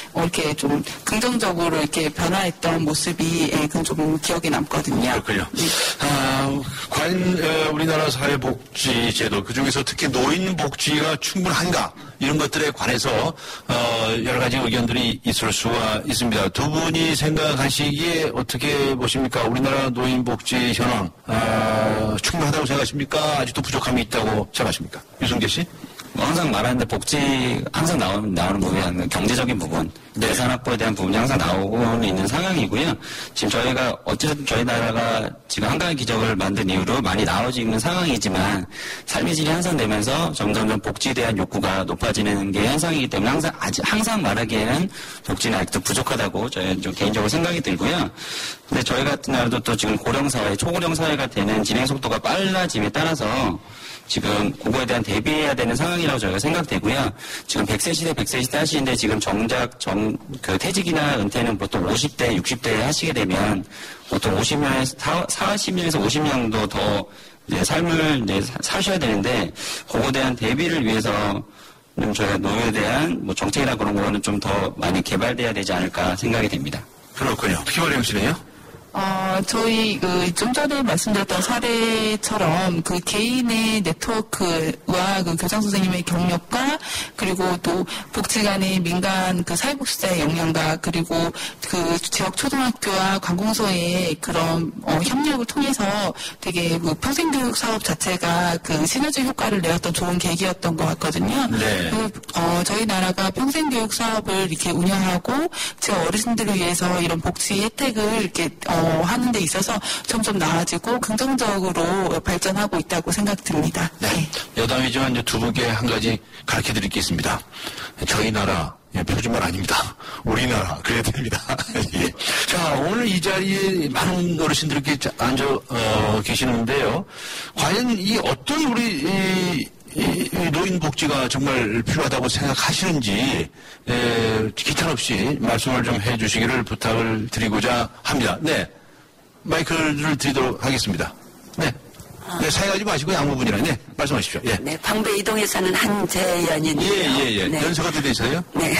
이렇게 좀 긍정적으로 이렇게 변화했던 모습이 예, 그건 좀 기억에 남거든요. 그렇군요. 아, 과연 어, 우리나라 사회복지제도 그중에서 특히 노인복지가 충분한가 이런 것들에 관해서 어, 여러 가지 의견들이 있을 수가 있습니다. 두 분이 생각하시기에 어떻게 보십니까? 우리나라 노인복지 현황 어, 충분하다고 생각하십니까? 아직도 부족함이 있다고 생각하십니까? 유승재 씨? 뭐 항상 말하는데 복지 항상 나오는, 나오는 부분이 경제적인 부분, 네. 예산 확보에 대한 부분이 항상 나오고 있는 상황이고요. 지금 저희가 어쨌든 저희 나라가 지금 한강의 기적을 만든 이후로 많이 나아지고 있는 상황이지만 삶의 질이 향상되면서 점점점 복지에 대한 욕구가 높아지는 게 현상이기 때문에 항상 아직 항상 말하기에는 복지는 아직도 부족하다고 저희 좀 개인적으로 생각이 들고요. 근데 저희 같은 나라도 또 지금 고령 사회, 초고령 사회가 되는 진행 속도가 빨라짐에 따라서 지금 그거에 대한 대비해야 되는 상황이라고 저희가 생각되고요. 지금 백 세 시대, 백 세 시대 하시는데 지금 정작 정, 그 퇴직이나 은퇴는 보통 오십 대, 육십 대 하시게 되면 보통 오십 년에서, 사십 년에서 오십 년 정도 더 이제 삶을 이제 사셔야 되는데 그거에 대한 대비를 위해서 좀 저희가 노후에 대한 뭐 정책이나 그런 거는 좀 더 많이 개발돼야 되지 않을까 생각이 됩니다. 그렇군요. 어떻게 말해보시네요? 어, 저희, 그, 좀 전에 말씀드렸던 사례처럼 그 개인의 네트워크와 그 교장 선생님의 경력과 그리고 또 복지 간의 민간 그 사회복지사의 역량과 그리고 그 지역 초등학교와 관공서의 그런, 어, 협력을 통해서 되게 그 평생교육 사업 자체가 그 시너지 효과를 내었던 좋은 계기였던 것 같거든요. 네. 그, 어, 저희 나라가 평생교육 사업을 이렇게 운영하고 지역 어르신들을 위해서 이런 복지 혜택을 이렇게, 어, 하는 데 있어서 점점 나아지고 긍정적으로 발전하고 있다고 생각됩니다. 네. 여담이지만 이제 두 분께 한 가지 가르쳐 드릴 게 있습니다. 저희 나라, 예, 표준말 아닙니다. 우리나라, 그래야 됩니다. 예. 자, 오늘 이 자리에 많은 어르신들이 이렇게 앉아, 어, 계시는데요. 과연 이 어떤 우리, 이, 이, 이 노인복지가 정말 필요하다고 생각하시는지 에, 기탄 없이 말씀을 좀 해주시기를 부탁을 드리고자 합니다. 네, 마이크를 드리도록 하겠습니다. 네, 네 사회하지 마시고 아무 분이나 네 말씀하십시오. 예. 네, 방배 이동에 사는 한재연인데요. 예예예. 예, 예. 네. 연세가 어떻게 되세요? 네,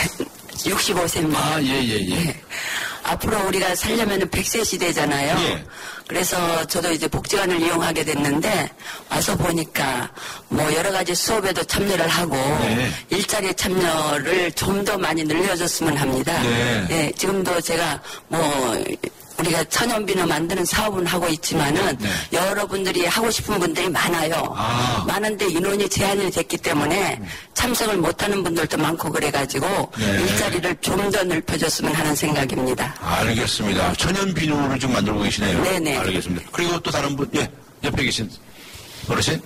육십오 세입니다. 아 예예예. 예, 예. 네. 앞으로 우리가 살려면 백 세 시대잖아요. 예. 그래서 저도 이제 복지관을 이용하게 됐는데 와서 보니까 뭐 여러 가지 수업에도 참여를 하고 네. 일자리 참여를 좀 더 많이 늘려줬으면 합니다. 네. 예, 지금도 제가 뭐 우리가 천연비누 만드는 사업은 하고 있지만은 네. 여러분들이 하고 싶은 분들이 많아요. 아. 많은데 인원이 제한이 됐기 때문에 참석을 못하는 분들도 많고 그래가지고 네. 일자리를 좀 더 넓혀줬으면 하는 생각입니다. 알겠습니다. 천연 비누를 좀 만들고 계시네요. 네네. 알겠습니다. 그리고 또 다른 분, 예, 옆에 계신 어르신.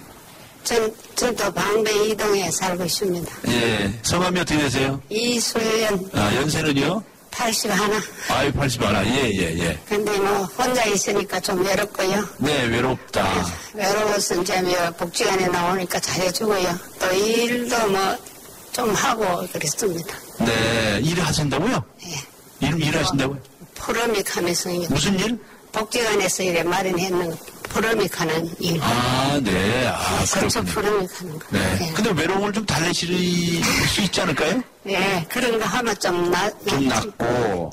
전, 저도 방배 이동에 살고 있습니다. 예, 성함이 어떻게 되세요? 이술연. 아, 연세는요? 팔십일. 아이, 팔십일. 예, 예, 예. 근데 뭐, 혼자 있으니까 좀 외롭고요. 네, 외롭다. 외로워서 이제 뭐 복지관에 나오니까 잘해주고요. 또 일도 뭐, 좀 하고 그랬습니다. 네, 일을 하신다고요? 예. 일, 일 하신다고요? 프로믹 하면서. 무슨 일? 복지관에서 이래 마련했는 프로믹 하는 일. 아, 네. 아, 그렇죠. 그렇군요. 프로믹 하는 거. 네. 네. 근데 외로움을 좀 달래실 수 있지 않을까요? 네, 그런 거 하면 좀 나, 좀 낫고.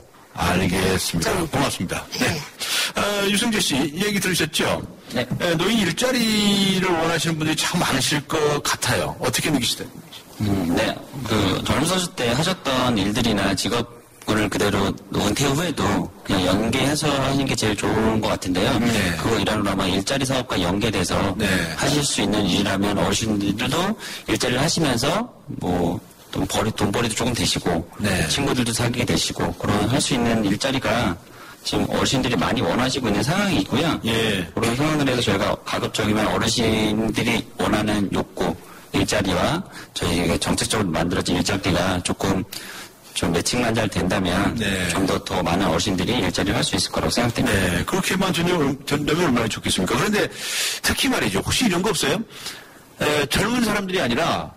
알겠습니다. 고맙습니다. 네. 어, 유승재 씨, 얘기 들으셨죠? 네. 에, 노인 일자리를 원하시는 분들이 참 많으실 것 같아요. 어떻게 느끼시나요? 음, 네. 그 젊으셨을 때 하셨던 일들이나 직업을 그대로 은퇴 후에도 그냥 연계해서 하는 게 제일 좋은 것 같은데요. 네. 그거 일하는 아마 일자리 사업과 연계돼서 네. 하실 수 있는 일이라면 어르신들도 일자리를 하시면서 뭐 돈 벌이, 돈벌이도 조금 되시고 네. 친구들도 사귀게 되시고 그런 할 수 있는 일자리가 지금 어르신들이 많이 원하시고 있는 상황이고요. 예. 그런 상황들에서 저희가 가급적이면 어르신들이 원하는 욕구, 일자리와 저희가 정책적으로 만들어진 일자리가 조금 좀 매칭만 잘 된다면 네. 좀 더 더 많은 어르신들이 일자리를 할 수 있을 거라고 생각됩니다. 네, 그렇게만 된다면, 된다면 얼마나 좋겠습니까? 그런데 특히 말이죠. 혹시 이런 거 없어요? 에, 젊은 사람들이 아니라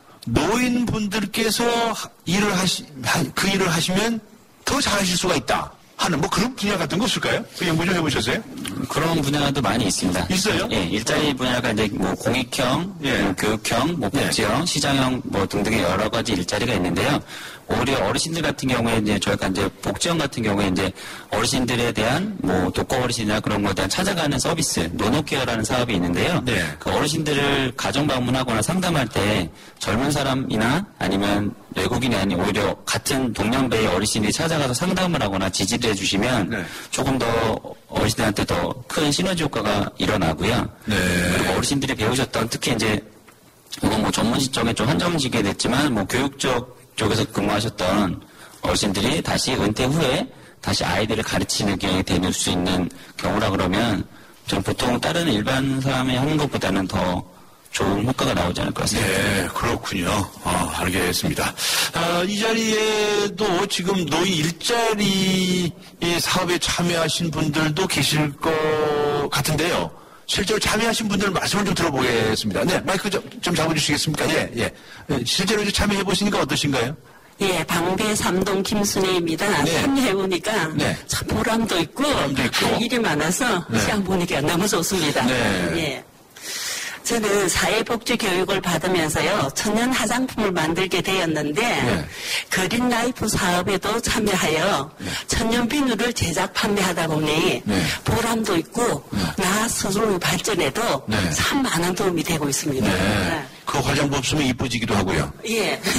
노인분들께서 일을 하시, 그 일을 하시면 더 잘하실 수가 있다 하는 뭐 그런 분야 같은 거 없을까요? 그 연구 좀 해보셨어요? 그런 분야도 많이 있습니다. 있어요? 예, 일자리 분야가 이제 뭐 공익형, 예. 뭐 교육형, 뭐 복지형, 예. 시장형 뭐 등등의 여러 가지 일자리가 있는데요. 오히려 어르신들 같은 경우에 이제 저희가 이제 복지형 같은 경우에 이제 어르신들에 대한 뭐 독거 어르신이나 그런 거에 대한 찾아가는 서비스, 노노케어라는 사업이 있는데요. 네. 그 어르신들을 가정 방문하거나 상담할 때 젊은 사람이나 아니면 외국인이 아닌 오히려 같은 동년배의 어르신이 찾아가서 상담을 하거나 지지를 해주시면 네. 조금 더 어르신들한테 더 큰 시너지 효과가 일어나고요. 네. 그리고 어르신들이 배우셨던 특히 이제 이건 뭐 전문 시점에 좀 한정지게 됐지만 뭐 교육적 쪽에서 근무하셨던 어르신들이 다시 은퇴 후에 다시 아이들을 가르치는 게 될 수 있는 경우라 그러면 좀 보통 다른 일반 사람이 하는 것보다는 더 좋은 효과가 나오지 않을 것 같습니다. 네, 그렇군요. 아, 알겠습니다. 아, 이 자리에도 지금 노인 일자리 사업에 참여하신 분들도 계실 것 같은데요. 실제로 참여하신 분들 말씀을 좀 들어보겠습니다. 네, 마이크 좀, 좀 잡아주시겠습니까? 예, 예. 실제로 이제 참여해보시니까 어떠신가요? 예, 방배 삼동 김순혜입니다. 네. 참여해보니까 네. 참 보람도 있고, 보람도 있고, 할 일이 많아서 네. 시간 보니까 너무 좋습니다. 네. 예. 저는 사회복지 교육을 받으면서요, 천연 화장품을 만들게 되었는데, 네. 그린 라이프 사업에도 참여하여 네. 천연 비누를 제작 판매하다 보니 네. 보람도 있고, 네. 나 스스로의 발전에도 네. 참 많은 도움이 되고 있습니다. 네. 네. 그 화장품 쓰면 이뻐지기도 하고요. 예. 네.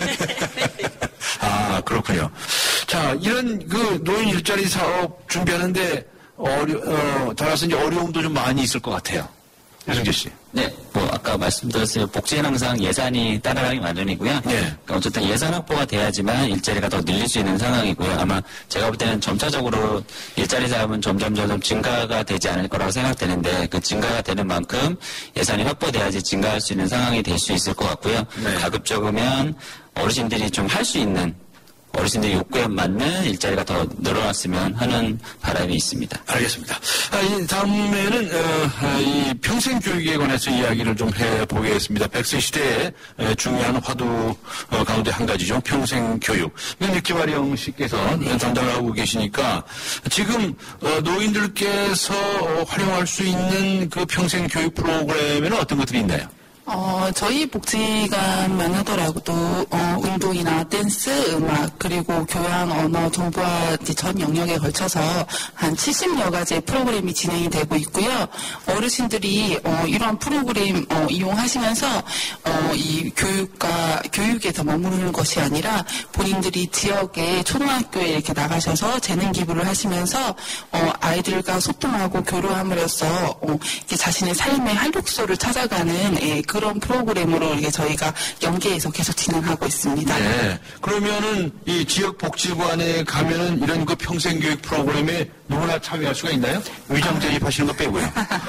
아, 그렇군요. 자, 이런 그 노인 일자리 사업 준비하는데, 어려, 어, 따라서 이제 어려움도 좀 많이 있을 것 같아요. 유승재 씨. 네, 뭐 아까 말씀드렸어요. 복지는 항상 예산이 따라가기 마련이고요. 네. 그러니까 어쨌든 예산 확보가 돼야지만 일자리가 더 늘릴 수 있는 상황이고요. 아마 제가 볼 때는 점차적으로 일자리 사업은 점점 점점 증가가 되지 않을 거라고 생각되는데 그 증가가 되는 만큼 예산이 확보돼야지 증가할 수 있는 상황이 될 수 있을 것 같고요. 네. 가급적이면 어르신들이 좀 할 수 있는 어르신들의 욕구에 맞는 일자리가 더 늘어났으면 하는 바람이 있습니다. 알겠습니다. 아, 이 다음에는 어, 이 평생 교육에 관해서 이야기를 좀 해보겠습니다. 백 세 시대에 중요한 화두 어, 가운데 한 가지죠. 평생 교육. 육지화령 씨께서 담당을 하고 계시니까 지금 어, 노인들께서 활용할 수 있는 그 평생 교육 프로그램에는 어떤 것들이 있나요? 어, 저희 복지관만 하더라도, 어, 운동이나 댄스, 음악, 그리고 교양, 언어, 정보화 전 영역에 걸쳐서 한 칠십여 가지의 프로그램이 진행이 되고 있고요. 어르신들이, 어, 이런 프로그램, 어, 이용하시면서, 어, 이 교육과, 교육에서 머무르는 것이 아니라 본인들이 지역의 초등학교에 이렇게 나가셔서 재능 기부를 하시면서, 어, 아이들과 소통하고 교류함으로써, 어, 이렇게 자신의 삶의 활력소를 찾아가는, 예, 그런 프로그램으로 이게 저희가 연계해서 계속 진행하고 있습니다. 네. 그러면은 이 지역 복지관에 가면은 이런 그 평생교육 프로그램에 누구나 참여할 수가 있나요? 위장 전입하시는 거 빼고요.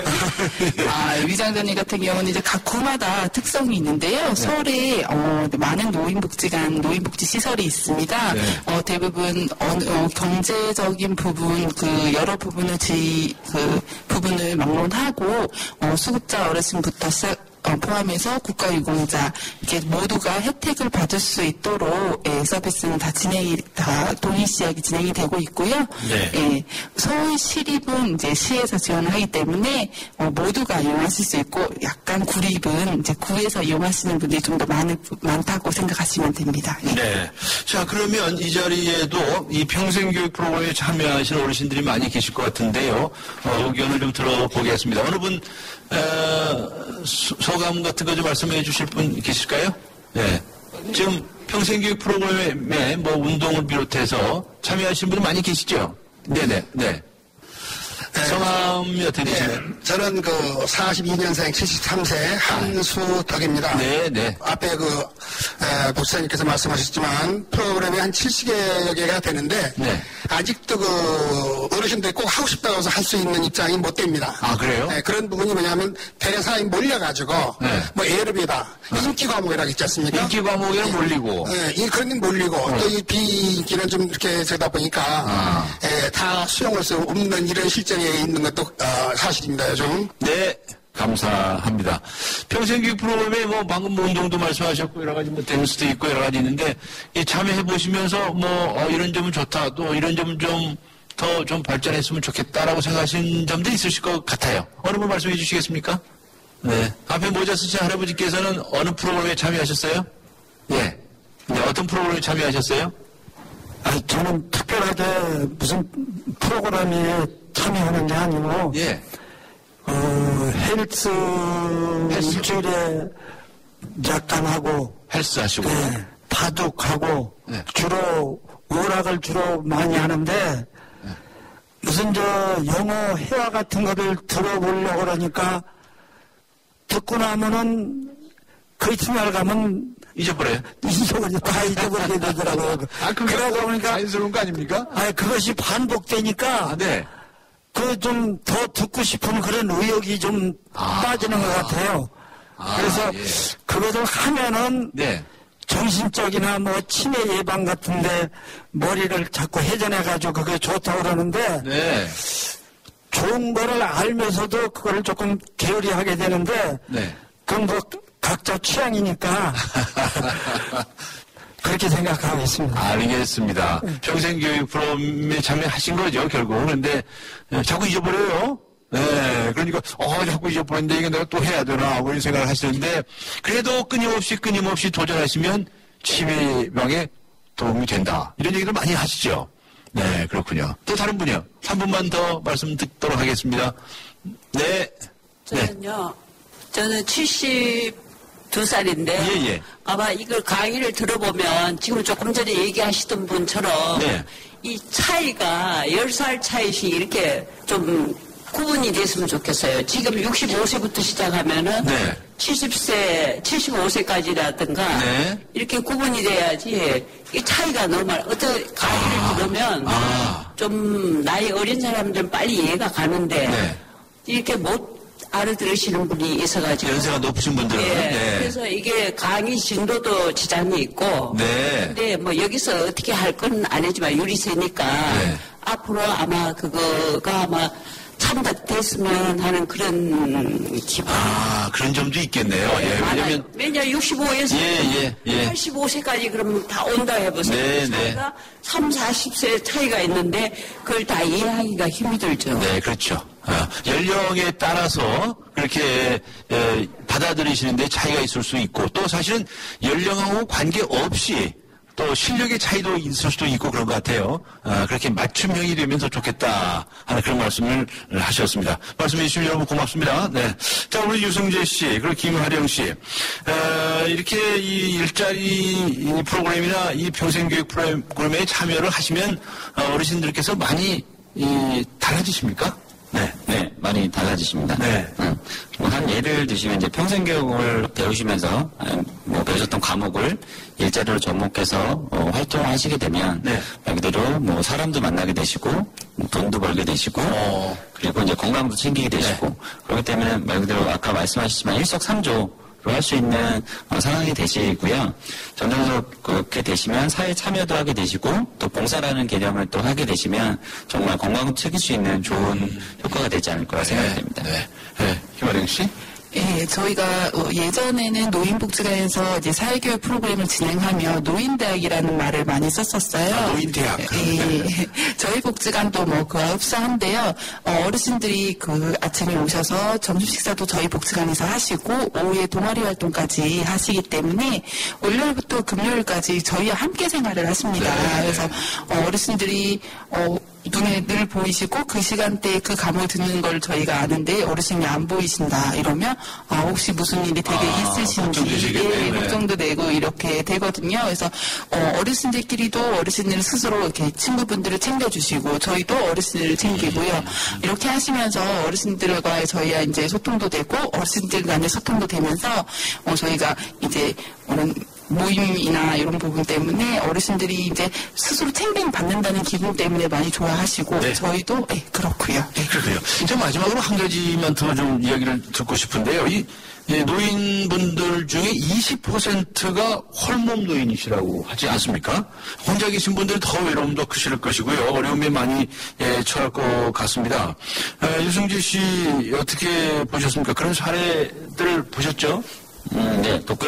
아, 위장 전입 같은 경우는 이제 각 구마다 특성이 있는데요. 네. 서울에 어, 많은 노인복지관, 노인복지 시설이 있습니다. 네. 어, 대부분 어, 어, 경제적인 부분, 그 여러 부분을 지, 그 부분을 막론하고 어, 수급자 어르신부터 시작. 어, 포함해서 국가유공자 이렇게 모두가 혜택을 받을 수 있도록 예, 서비스는 다 진행이 다 동일시하게 진행이 되고 있고요. 네. 예, 서울시립은 이제 시에서 지원을 하기 때문에 어, 모두가 이용하실 수 있고 약간 구립은 이제 구에서 이용하시는 분들이 좀 더 많은 많다고 생각하시면 됩니다. 예. 네. 자 그러면 이 자리에도 이 평생교육 프로그램에 참여하시는 어르신들이 많이 계실 것 같은데요. 어, 의견을 좀 들어보겠습니다. 어느 분 어, 소감 같은 거 좀 말씀해 주실 분 계실까요? 네. 지금 평생교육 프로그램에 뭐 운동을 비롯해서 참여하신 분이 많이 계시죠? 네네, 네. 네. 성함이 어떻게 되시나요? 네, 저는 그 사십이 년생 칠십삼 세 한수덕입니다. 네, 네. 앞에 그, 에, 복지사님께서 말씀하셨지만 프로그램이 한 칠십여 개가 되는데, 네. 아직도 그 어르신들이 꼭 하고 싶다고 해서 할 수 있는 입장이 못 됩니다. 아, 그래요? 네, 그런 부분이 뭐냐면 대량 사람이 몰려가지고, 네. 뭐 에어로비다, 네. 인기 과목이라고 있지 않습니까? 인기 과목에는 네. 몰리고. 네, 이 그런 게 몰리고, 어. 또 이 비인기는 좀 이렇게 되다 보니까, 아. 에, 다 수용할 수 없는 이런 실정에 있는 것도 어, 사실입니다. 요즘. 네. 감사합니다. 평생교육 프로그램에 뭐 방금 뭐 운동도 말씀하셨고 여러 가지 뭐 댄스도 있고 여러 가지 있는데 이 참여해 보시면서 뭐 어, 이런 점은 좋다 또 이런 점은 좀 더 좀 발전했으면 좋겠다라고 생각하시는 점도 있으실 것 같아요. 어느 분 말씀해 주시겠습니까? 네. 앞에 모자 쓰신 할아버지께서는 어느 프로그램에 참여하셨어요? 예. 네, 어떤 프로그램에 참여하셨어요? 아, 저는 특별하게 무슨 프로그램에 참여하는 게 아니고, 예. 어, 헬스, 헬스. 일주일에 약간 하고, 헬스 하시고, 네, 바둑하고, 네. 주로, 오락을 주로 많이 하는데, 네. 무슨 저 영어 회화 같은 거를 들어보려고 그러니까, 듣고 나면은, 그 이튿날 가면, 잊어버려요? 잊어버려, 다 잊어버리게 되더라고요. 아, 그러다 보니까 자연스러운 거 아닙니까? 아, 그것이 반복되니까. 아, 네. 그 좀 더 듣고 싶은 그런 의욕이 좀 아, 빠지는 것 같아요. 아, 그래서 예. 그것을 하면은. 네. 정신적이나 뭐 치매 예방 같은데 머리를 자꾸 회전해가지고 그게 좋다고 그러는데. 네. 좋은 거를 알면서도 그거를 조금 게으리 하게 되는데. 네. 그건 뭐 각자 취향이니까. 그렇게 생각하고 있습니다. 알겠습니다. 평생교육 프로그램에 참여하신 거죠, 결국은. 근데 자꾸 잊어버려요. 네, 그러니까 어 자꾸 잊어버렸는데 이게 내가 또 해야 되나 하고 이런 생각을 하시는데 그래도 끊임없이 끊임없이 도전하시면 치매병에 도움이 된다. 이런 얘기를 많이 하시죠. 네, 그렇군요. 또 다른 분이요. 삼 분만 더 말씀 듣도록 하겠습니다. 네. 저는요. 네. 저는 칠십두 살인데 예, 예. 아마 이걸 강의를 들어보면 지금 조금 전에 얘기하시던 분처럼 네. 이 차이가 열 살 차이씩 이렇게 좀 구분이 됐으면 좋겠어요. 지금 육십오 세부터 시작하면은 네. 칠십 세, 칠십오 세까지라든가 네. 이렇게 구분이 돼야지 이 차이가 너무 많아. 어떤 강의를 아, 들으면 아. 좀 나이 어린 사람들은 빨리 이해가 가는데 네. 이렇게 못 알아들으시는 분이 있어가지고 연세가 높으신 분들은 예, 네. 그래서 이게 강의 진도도 지장이 있고 네. 근데 뭐 여기서 어떻게 할 건 아니지만 유리세니까 네. 앞으로 아마 그거가 아마 참작됐으면 하는 그런 기분. 아, 그런 점도 있겠네요. 네, 예, 왜냐면. 왜냐, 육십오에서 예, 예, 예. 팔십오 세까지 그러면 다 온다 해보세요. 네, 네. 삼, 사십 세 차이가 있는데 그걸 다 이해하기가 힘이 들죠. 네, 그렇죠. 아, 연령에 따라서 그렇게 에, 받아들이시는데 차이가 있을 수 있고 또 사실은 연령하고 관계없이 또 실력의 차이도 있을 수도 있고 그런 것 같아요. 아, 그렇게 맞춤형이 되면 더 좋겠다 하는 그런 말씀을 하셨습니다. 말씀해 주시면 여러분 고맙습니다. 네. 자, 우리 유승재 씨, 그리고 김하령 씨. 아, 이렇게 이 일자리 프로그램이나 이 평생교육 프로그램에 참여를 하시면 어르신들께서 많이 이, 달라지십니까? 네, 네, 많이 달라지십니다. 네. 음, 뭐 한 예를 드시면 이제 평생교육을 배우시면서 뭐 배우셨던 과목을 일자리로 접목해서 어, 활동을 하시게 되면 네. 말 그대로 뭐 사람도 만나게 되시고 돈도 벌게 되시고 어. 그리고 이제 건강도 챙기게 되시고 네. 그렇기 때문에 말 그대로 아까 말씀하셨지만 일석삼조 할 수 있는 어, 상황이 되시고요. 점점서 그렇게 되시면 사회 참여도 하게 되시고 또 봉사라는 개념을 또 하게 되시면 정말 건강을 챙길 수 있는 좋은 음. 효과가 되지 않을 거라 네. 생각이 됩니다. 네. 네. 김아령 씨? 예, 저희가 예전에는 노인복지관에서 이제 사회교육 프로그램을 진행하며 노인대학이라는 말을 많이 썼었어요. 아, 노인대학. 예, 저희 복지관도 뭐 그와 흡사한데요. 어, 어르신들이 그 아침에 오셔서 점심 식사도 저희 복지관에서 하시고 오후에 동아리 활동까지 하시기 때문에 월요일부터 금요일까지 저희와 함께 생활을 하십니다. 네. 그래서 어, 어르신들이 어, 눈에 늘 보이시고 그 시간대에 그 감을 듣는 걸 저희가 아는데 어르신이 안 보이신다 이러면 아 혹시 무슨 일이 되게 아, 있으신지 예, 걱정도 되고 이렇게 되거든요. 그래서 어, 어르신들끼리도 어르신들 스스로 이렇게 친구분들을 챙겨주시고 저희도 어르신들을 챙기고요. 이렇게 하시면서 어르신들과의 저희와 이제 소통도 되고 어르신들 간의 소통도 되면서 어, 저희가 이제 오는 모임이나 이런 부분 때문에 어르신들이 이제 스스로 챙김 받는다는 기분 때문에 많이 좋아하시고 네. 저희도 네, 그렇고요. 네. 그렇고요. 이제 마지막으로 한 가지만 더 좀 이야기를 듣고 싶은데요. 이 예, 노인분들 중에 이십 퍼센트가 홀몸 노인이시라고 하지 않습니까? 혼자 계신 분들은 더 외로움도 크실 것이고요. 어려움에 많이 예, 처할 것 같습니다. 아, 유승재 씨 어떻게 보셨습니까? 그런 사례들 보셨죠? 음, 네, 독거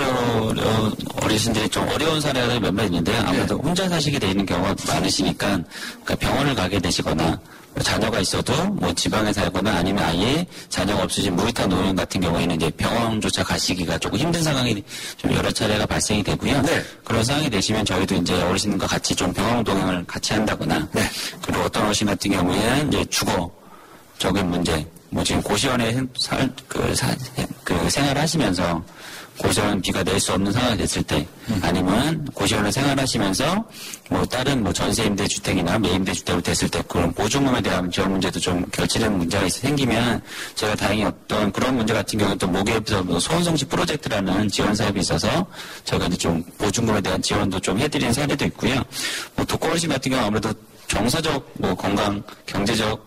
어르신들이 좀 어려운 사례가 몇몇 있는데요. 아무래도 네. 혼자 사시게 되는 경우가 많으시니까 그러니까 병원을 가게 되시거나 자녀가 있어도 뭐 지방에 살거나 아니면 아예 자녀가 없으신 무이타 노인 같은 경우에는 이제 병원조차 가시기가 조금 힘든 상황이 좀 여러 차례가 발생이 되고요. 네. 그런 상황이 되시면 저희도 이제 어르신과 같이 좀 병원 동행을 같이 한다거나 네. 그리고 어떤 어르신 같은 경우에는 이제 주거적인 문제 뭐 지금 고시원에 살, 그, 사, 그 생활하시면서 고시원비가 낼 수 없는 상황이 됐을 때, 음. 아니면 고시원을 생활하시면서 뭐 다른 뭐 전세임대 주택이나 매임대 주택으로 됐을 때 그런 보증금에 대한 지원 문제도 좀 결치되는 문제가 있어 생기면 제가 다행히 어떤 그런 문제 같은 경우는 또 모기업에서 뭐 소원성시 프로젝트라는 지원 사업이 있어서 저희가 이제 좀 보증금에 대한 지원도 좀 해드리는 사례도 있고요. 뭐 독거 어르신 같은 경우 아무래도 정서적 뭐 건강, 경제적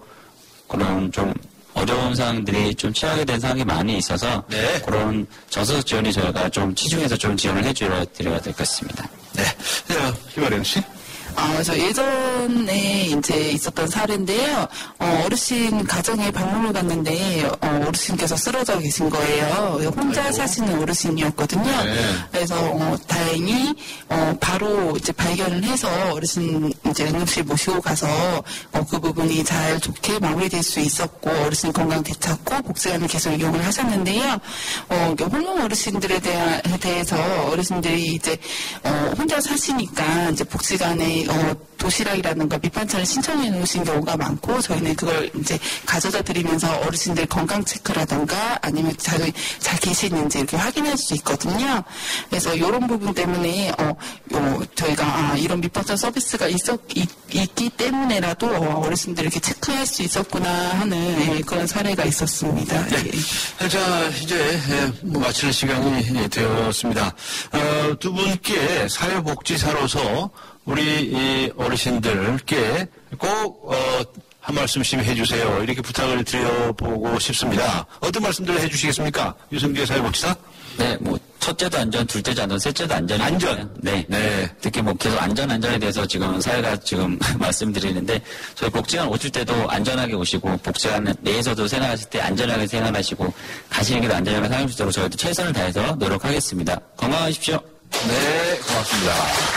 그런 좀 어려운 상황들이 좀 취하게 된 상황이 많이 있어서 네. 그런 정서적 지원이 저희가 좀 치중해서 좀 지원을 해드려야 될 것 같습니다. 네. 네. 김아령 씨. 아, 저 예전에 이제 있었던 사례인데요. 어, 어르신 가정에 방문을 갔는데 어, 어르신께서 쓰러져 계신 거예요. 혼자 아이고. 사시는 어르신이었거든요. 네. 그래서 어, 다행히 어, 바로 이제 발견을 해서 어르신 이제 응급실 모시고 가서 어, 그 부분이 잘 좋게 마무리될 수 있었고 어르신 건강 되찾고 복지관을 계속 이용을 하셨는데요. 어, 홀몸 어르신들에 대하, 대해서 어르신들이 이제 어, 혼자 사시니까 이제 복지관에 어, 도시락이라든가 밑반찬을 신청해 놓으신 경우가 많고 저희는 그걸 이제 가져다 드리면서 어르신들 건강 체크라든가 아니면 잘, 잘 계시는지 이렇게 확인할 수 있거든요. 그래서 이런 부분 때문에 어, 요, 저희가 아, 이런 밑반찬 서비스가 있었, 있, 있기 때문에라도 어, 어르신들 이렇게 체크할 수 있었구나 하는 예, 그런 사례가 있었습니다. 네. 예. 자 이제 예, 뭐 마칠 시간이 되었습니다. 어, 두 분께 사회복지사로서 우리 이 어르신들께 꼭 어, 한 말씀씩 해주세요. 이렇게 부탁을 드려보고 싶습니다. 어떤 말씀들을 해주시겠습니까? 유승규 사회복지사? 네, 뭐 첫째도 안전, 둘째도 안전, 셋째도 안전. 안전. 네. 네. 특히 뭐 계속 안전 안전에 대해서 지금 사회가 지금 말씀드리는데 저희 복지관 오실 때도 안전하게 오시고 복지관 내에서도 생활하실 때 안전하게 생활하시고 가시는 길도 안전하게 사용할 수 있도록 저희도 최선을 다해서 노력하겠습니다. 건강하십시오. 네, 고맙습니다.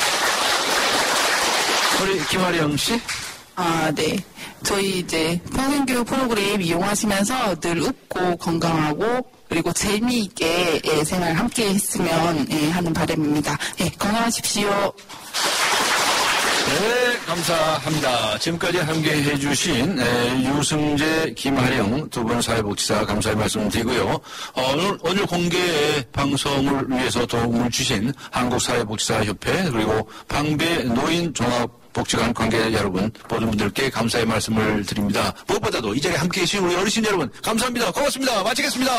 우리 김아령 씨? 아, 네. 저희 이제 평생교육 프로그램 이용하시면서 늘 웃고 건강하고 그리고 재미있게 예, 생활 함께 했으면 예, 하는 바람입니다. 예, 건강하십시오. 네, 감사합니다. 지금까지 함께 해주신 에, 유승재, 김아령 두 분 사회복지사 감사의 말씀 드리고요. 어, 오늘, 오늘 공개 방송을 위해서 도움을 주신 한국사회복지사협회 그리고 방배 노인종합복지관 관계자 여러분 모든 분들께 감사의 말씀을 드립니다. 무엇보다도 이 자리에 함께 계신 우리 어르신 여러분 감사합니다. 고맙습니다. 마치겠습니다.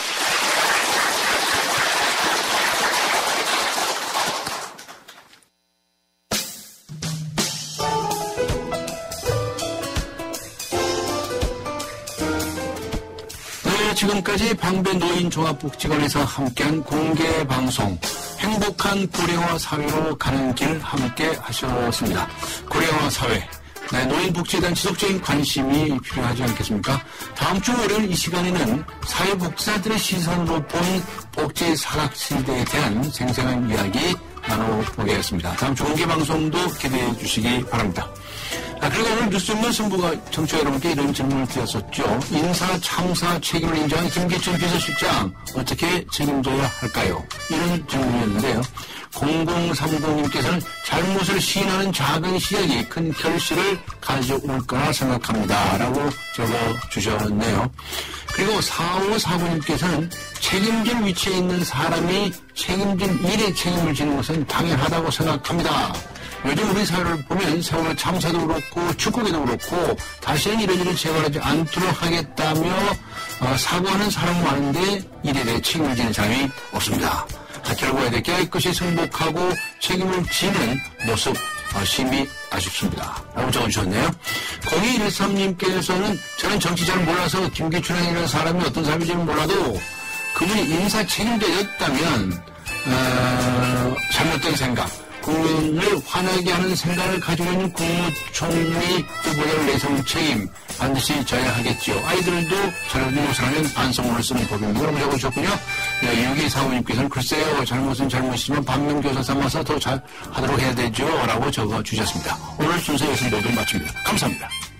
지금까지 방배 노인종합복지관에서 함께한 공개방송 행복한 고령화 사회로 가는 길 함께 하셨습니다. 고령화 사회, 네, 노인복지에 대한 지속적인 관심이 필요하지 않겠습니까? 다음 주 월요일 이 시간에는 사회복지사들의 시선으로 본 복지 사각지대에 대한 생생한 이야기 나눠보겠습니다. 다음 주 공개방송도 기대해 주시기 바랍니다. 아, 그리고 오늘 뉴스전문 승부가 청취자 여러분께 이런 질문을 드렸었죠. 인사 참사 책임을 인정한 김기춘 비서실장 어떻게 책임져야 할까요? 이런 질문이었는데요. 공공삼공님께서는 잘못을 시인하는 작은 시작이 큰 결실을 가져올 거라 생각합니다. 라고 적어주셨네요. 그리고 사오사구님께서는 책임질 위치에 있는 사람이 책임진 일에 책임을 지는 것은 당연하다고 생각합니다. 요즘 우리 사회를 보면 세월호 참사도 그렇고 축구계도 그렇고 다시는 이런 일을 재발하지 않도록 하겠다며 어, 사과하는 사람 많은데 이에 대해 책임을 지는 사람이 없습니다. 결과에 대해 깨끗이 승복하고 책임을 지는 모습 어, 심히 아쉽습니다. 라고 적어주셨네요. 공이일삼님께서는 저는 정치 잘 몰라서 김기춘이라는 사람이 어떤 사람인지는 몰라도 그분이 인사 책임자였다면 어, 잘못된 생각 국민을 화나게 하는 생각을 가지고 있는 국무총리 후보자를 내세운 책임 반드시 져야 하겠지요. 아이들도 잘못을 하면 반성문을 쓰는 법입니다. 그럼 적어주셨군요. 육이사오님께서는 글쎄요, 잘못은 잘못이지만 반면교사 삼아서 더 잘 하도록 해야 되죠. 라고 적어주셨습니다. 오늘 순서 여기서 모두 마칩니다. 감사합니다.